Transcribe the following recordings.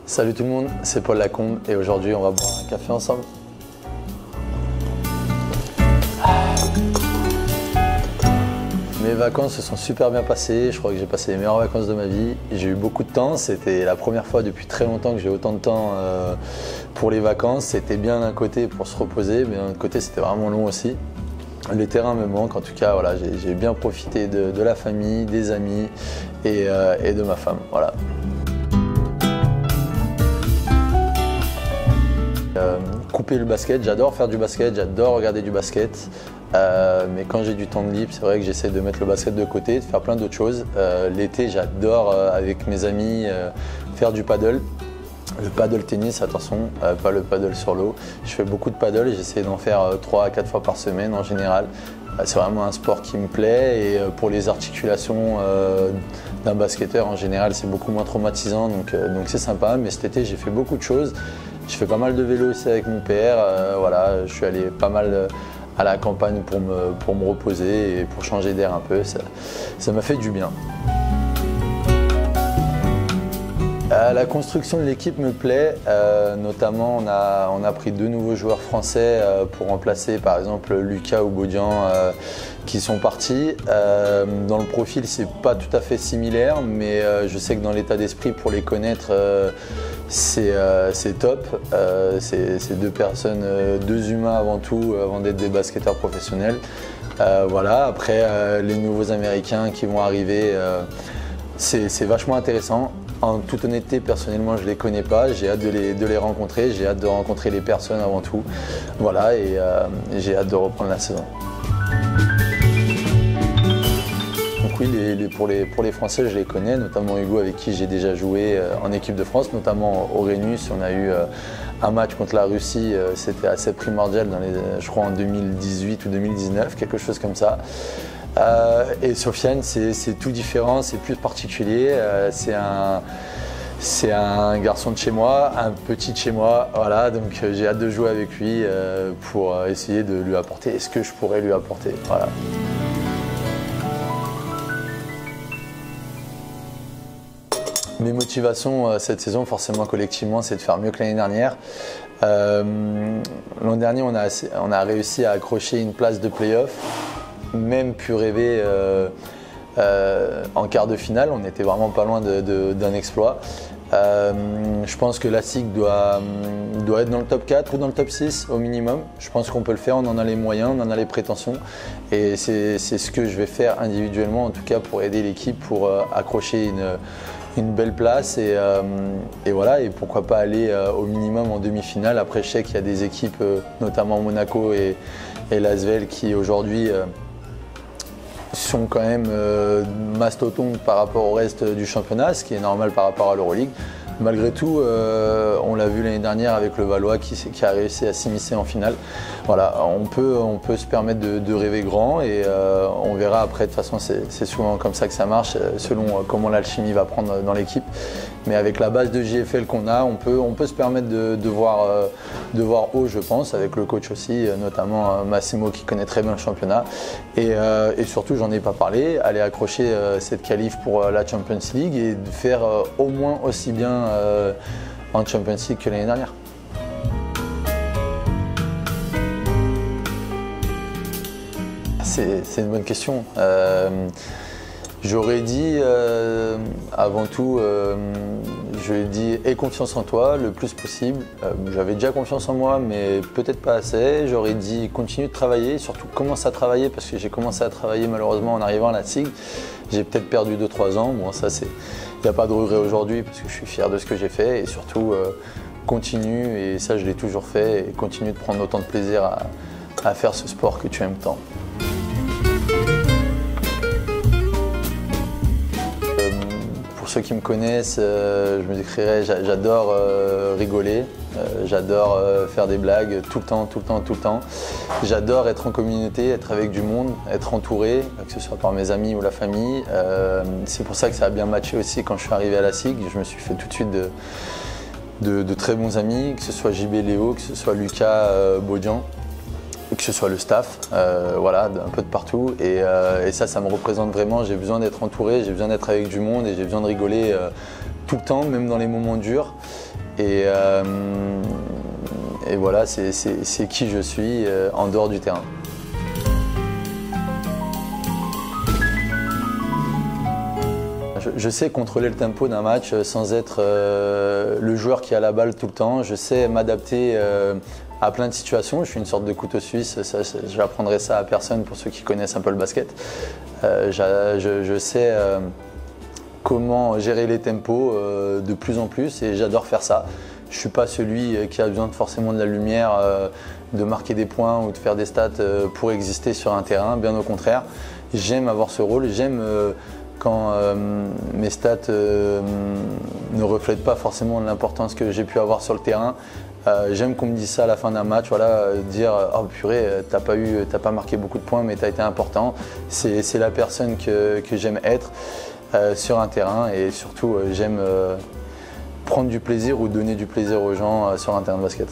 Salut tout le monde, c'est Paul Lacombe et aujourd'hui on va boire un café ensemble. Mes vacances se sont super bien passées, je crois que j'ai passé les meilleures vacances de ma vie. J'ai eu beaucoup de temps, c'était la première fois depuis très longtemps que j'ai autant de temps pour les vacances. C'était bien d'un côté pour se reposer, mais d'un autre côté c'était vraiment long aussi. Les terrains me manquent, en tout cas voilà, j'ai bien profité de la famille, des amis et de ma femme. Voilà. Couper le basket, j'adore faire du basket, j'adore regarder du basket, mais quand j'ai du temps de libre, c'est vrai que j'essaie de mettre le basket de côté, de faire plein d'autres choses. L'été, j'adore avec mes amis faire du paddle. Le paddle tennis, attention, pas le paddle sur l'eau. Je fais beaucoup de paddle et j'essaie d'en faire 3 à 4 fois par semaine en général. C'est vraiment un sport qui me plaît et pour les articulations d'un basketteur en général, c'est beaucoup moins traumatisant, donc c'est sympa. Mais cet été, j'ai fait beaucoup de choses. Je fais pas mal de vélo aussi avec mon père. Voilà, je suis allé pas mal à la campagne pour me reposer et pour changer d'air un peu. Ça m'a fait du bien. La construction de l'équipe me plaît, notamment on a pris 2 nouveaux joueurs français pour remplacer par exemple Lucas ou Bodian qui sont partis. Dans le profil c'est pas tout à fait similaire, mais je sais que dans l'état d'esprit pour les connaître c'est top. C'est 2 personnes, 2 humains avant tout, avant d'être des basketteurs professionnels. Voilà. Après les nouveaux Américains qui vont arriver, c'est vachement intéressant. En toute honnêteté, personnellement, je ne les connais pas. J'ai hâte de les rencontrer. J'ai hâte de rencontrer les personnes avant tout. Voilà, et j'ai hâte de reprendre la saison. Donc oui, pour les Français, je les connais, notamment Hugo avec qui j'ai déjà joué en équipe de France, notamment au Rhenus. On a eu un match contre la Russie, c'était assez primordial, je crois en 2018 ou 2019, quelque chose comme ça. Et Sofiane, c'est tout différent, c'est plus particulier. C'est un garçon de chez moi, un petit de chez moi. Voilà, donc j'ai hâte de jouer avec lui pour essayer de lui apporter ce que je pourrais lui apporter. Voilà. Mes motivations cette saison, forcément collectivement, c'est de faire mieux que l'année dernière. L'an dernier, on a réussi à accrocher une place de play-off. Même pu rêver en quart de finale, on était vraiment pas loin d'un exploit. Je pense que la SIG doit être dans le top 4 ou dans le top 6 au minimum. Je pense qu'on peut le faire, on en a les moyens, on en a les prétentions et c'est ce que je vais faire individuellement en tout cas pour aider l'équipe pour accrocher une belle place et voilà, et pourquoi pas aller au minimum en demi-finale. Après je sais qu'il y a des équipes, notamment Monaco et l'Asvel qui aujourd'hui sont quand même mastodontes par rapport au reste du championnat, ce qui est normal par rapport à l'Euroleague. Malgré tout, on l'a vu l'année dernière avec le Valois qui a réussi à s'immiscer en finale. Voilà, on peut se permettre de rêver grand et on verra après. De toute façon, c'est souvent comme ça que ça marche, selon comment l'alchimie va prendre dans l'équipe. Mais avec la base de JFL qu'on a, on peut se permettre de voir haut, je pense, avec le coach aussi, notamment Massimo qui connaît très bien le championnat. Et surtout, j'en ai pas parlé, aller accrocher cette qualif pour la Champions League et de faire au moins aussi bien en Champions League que l'année dernière. C'est une bonne question. J'aurais dit avant tout, je lui ai dit aie confiance en toi le plus possible. J'avais déjà confiance en moi, mais peut-être pas assez. J'aurais dit continue de travailler, surtout commence à travailler parce que j'ai commencé à travailler malheureusement en arrivant à la SIG. J'ai peut-être perdu 2-3 ans. Bon, ça il n'y a pas de regret aujourd'hui parce que je suis fier de ce que j'ai fait et surtout continue, et ça je l'ai toujours fait, et continue de prendre autant de plaisir à faire ce sport que tu aimes tant. Pour ceux qui me connaissent, je me décrirais, j'adore rigoler, j'adore faire des blagues tout le temps. J'adore être en communauté, être avec du monde, être entouré, que ce soit par mes amis ou la famille. C'est pour ça que ça a bien matché aussi quand je suis arrivé à la SIG. Je me suis fait tout de suite de très bons amis, que ce soit JB Léo, que ce soit Lucas Bodian, que ce soit le staff, voilà, un peu de partout. Et ça me représente vraiment. J'ai besoin d'être entouré, j'ai besoin d'être avec du monde et j'ai besoin de rigoler tout le temps, même dans les moments durs. Et voilà, c'est qui je suis en dehors du terrain. Je sais contrôler le tempo d'un match sans être le joueur qui a la balle tout le temps. Je sais m'adapter à plein de situations. Je suis une sorte de couteau suisse. Je n'apprendrai ça à personne pour ceux qui connaissent un peu le basket. Je sais comment gérer les tempos de plus en plus et j'adore faire ça. Je ne suis pas celui qui a besoin forcément de la lumière, de marquer des points ou de faire des stats pour exister sur un terrain. Bien au contraire, j'aime avoir ce rôle. J'aime quand mes stats ne reflètent pas forcément l'importance que j'ai pu avoir sur le terrain. J'aime qu'on me dise ça à la fin d'un match, voilà, dire « Oh purée, t'as pas marqué beaucoup de points mais t'as été important ». C'est la personne que j'aime être sur un terrain et surtout j'aime prendre du plaisir ou donner du plaisir aux gens sur un terrain de basket.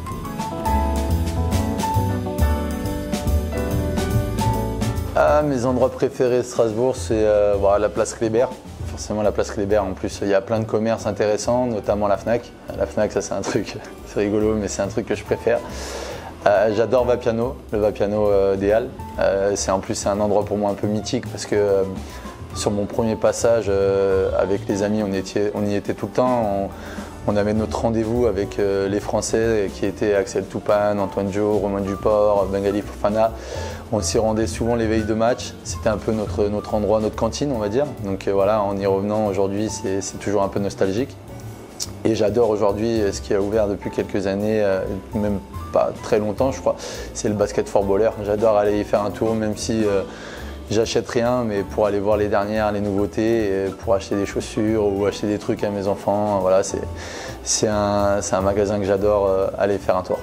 Mes endroits préférés de Strasbourg, c'est voilà, la place Kléber. Forcément la place Kléber, en plus il y a plein de commerces intéressants, notamment la Fnac. La Fnac, ça c'est un truc, c'est rigolo, mais c'est un truc que je préfère. J'adore Vapiano, le Vapiano des Halles. En plus c'est un endroit pour moi un peu mythique parce que sur mon premier passage avec les amis, on y était tout le temps. On avait notre rendez-vous avec les Français qui étaient Axel Toupane, Antoine Jo, Romain Duport, Bengali Fofana. On s'y rendait souvent les veilles de match. C'était un peu notre endroit, notre cantine, on va dire. Donc voilà, en y revenant aujourd'hui, c'est toujours un peu nostalgique. Et j'adore aujourd'hui ce qui a ouvert depuis quelques années, même pas très longtemps je crois, c'est le Basket for Baller. J'adore aller y faire un tour, même si j'achète rien, mais pour aller voir les dernières, les nouveautés, pour acheter des chaussures ou acheter des trucs à mes enfants. Voilà, c'est un magasin que j'adore aller faire un tour.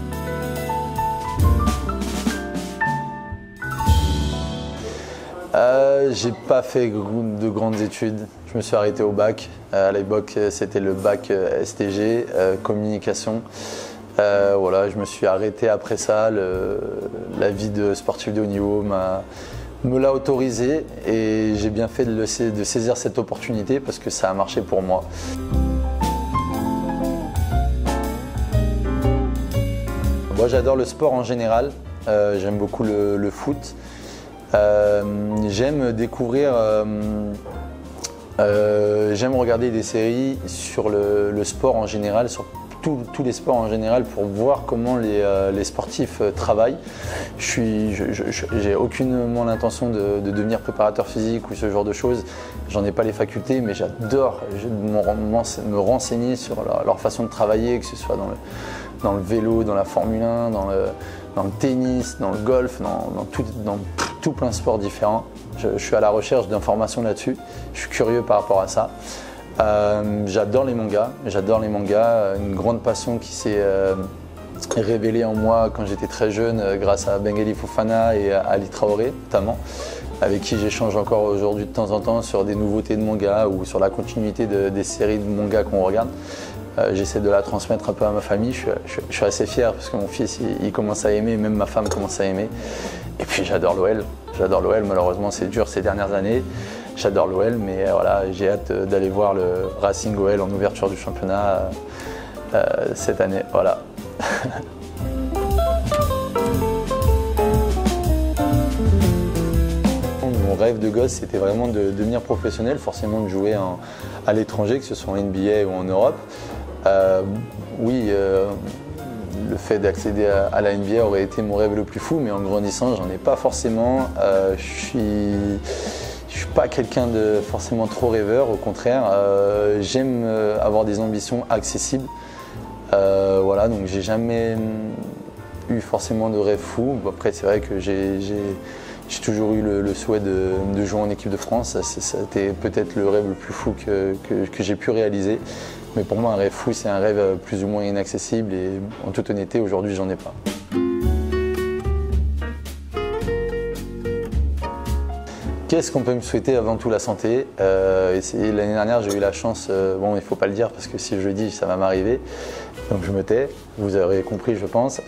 J'ai pas fait de grandes études. Je me suis arrêté au bac. À l'époque, c'était le bac STG, communication. Voilà, je me suis arrêté après ça. La vie de sportif de haut niveau me l'a autorisé et j'ai bien fait de saisir cette opportunité parce que ça a marché pour moi. Moi, j'adore le sport en général. J'aime beaucoup le foot. J'aime découvrir, j'aime regarder des séries sur le sport en général, sur tous les sports en général pour voir comment les sportifs travaillent. J'ai aucunement l'intention de devenir préparateur physique ou ce genre de choses. J'en ai pas les facultés, mais j'adore me renseigner sur leur façon de travailler, que ce soit dans le vélo, dans la Formule 1, dans le tennis, dans le golf, dans tout plein de sports différents. Je suis à la recherche d'informations là-dessus. Je suis curieux par rapport à ça. J'adore les mangas. Une grande passion qui s'est révélée en moi quand j'étais très jeune grâce à Bengali Fofana et à Ali Traoré notamment, avec qui j'échange encore aujourd'hui de temps en temps sur des nouveautés de manga ou sur la continuité des séries de manga qu'on regarde. J'essaie de la transmettre un peu à ma famille. Je suis assez fier parce que mon fils il commence à aimer, même ma femme commence à aimer. Et puis j'adore l'OL. Malheureusement c'est dur ces dernières années. J'adore l'OL, mais voilà, j'ai hâte d'aller voir le Racing OL en ouverture du championnat cette année. Voilà. Mon rêve de gosse, c'était vraiment de devenir professionnel, forcément de jouer à l'étranger, que ce soit en NBA ou en Europe. Oui, le fait d'accéder à la NBA aurait été mon rêve le plus fou, mais en grandissant, j'en ai pas forcément. Je suis pas quelqu'un de forcément trop rêveur, au contraire. J'aime avoir des ambitions accessibles. Voilà, donc j'ai jamais eu forcément de rêve fou. Après, c'est vrai que j'ai toujours eu le souhait de jouer en équipe de France. Ça a été peut-être le rêve le plus fou que j'ai pu réaliser. Mais pour moi, un rêve fou, c'est un rêve plus ou moins inaccessible. Et en toute honnêteté, aujourd'hui, j'en ai pas. Qu'est-ce qu'on peut me souhaiter avant tout? La santé. L'année dernière, j'ai eu la chance, bon, il ne faut pas le dire parce que si je le dis, ça va m'arriver. Donc je me tais, vous aurez compris, je pense.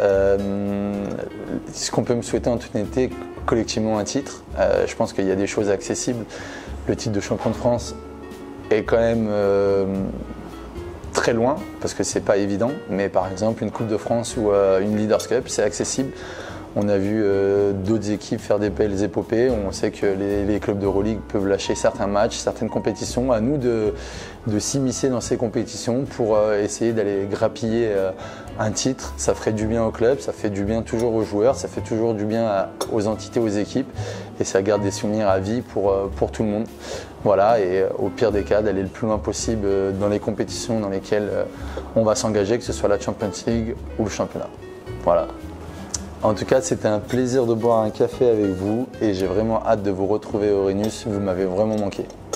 Ce qu'on peut me souhaiter en toute honnêteté, collectivement un titre. Je pense qu'il y a des choses accessibles. Le titre de champion de France est quand même très loin parce que c'est pas évident, mais par exemple une Coupe de France ou une Leaders Cup, c'est accessible. On a vu d'autres équipes faire des belles épopées. On sait que les clubs d'Euroleague peuvent lâcher certains matchs, certaines compétitions. À nous de s'immiscer dans ces compétitions pour essayer d'aller grappiller un titre. Ça ferait du bien au club, ça fait du bien toujours aux joueurs, ça fait toujours du bien aux entités, aux équipes. Et ça garde des souvenirs à vie pour tout le monde. Voilà, et au pire des cas, d'aller le plus loin possible dans les compétitions dans lesquelles on va s'engager, que ce soit la Champions League ou le championnat. Voilà. En tout cas, c'était un plaisir de boire un café avec vous et j'ai vraiment hâte de vous retrouver, Aurenius. Vous m'avez vraiment manqué.